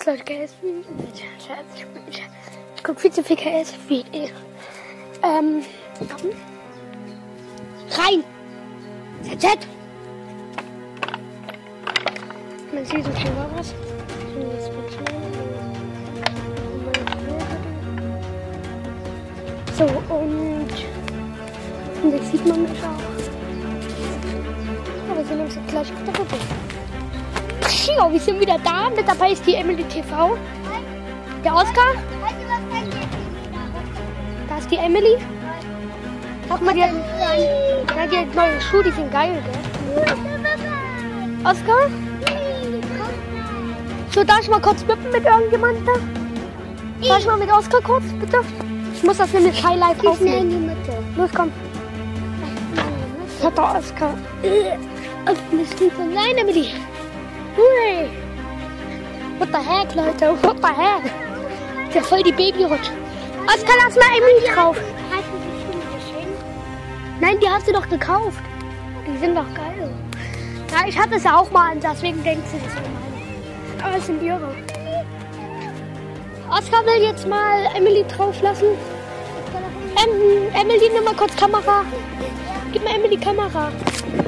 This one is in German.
Was Leute, KS? Ich guck viel zu viel KS. Rein! ZZ! Man sieht so viel was. So, und das sieht man mich auch. Aber wir sind uns gleich auf der Gruppe. Ja, wir sind wieder da. Mit dabei ist die Emily TV. Der Oskar. Da ist die Emily. Guck mal, die hat neue Schuhe, die sind geil, gell? Oskar? So, darf ich mal kurz wippen mit irgendjemandem da? Darf ich mal mit Oskar kurz, bitte? Ich muss das nämlich Highlight aufnehmen. In die Mitte. Los, komm. Das hat der Oskar. Nein, Emily. Hui. What the heck, Leute? What the heck? Der voll die Babyrutsch. Oskar, lass mal Emily drauf. Hast du die Schuhe geschenkt? Nein, die hast du doch gekauft. Die sind doch geil. Ja, ich hatte es ja auch mal an, deswegen denkt sie das immer. Aber es sind ihre. Oskar will jetzt mal Emily drauf lassen. Emily, nimm mal kurz Kamera. Gib mir Emily Kamera.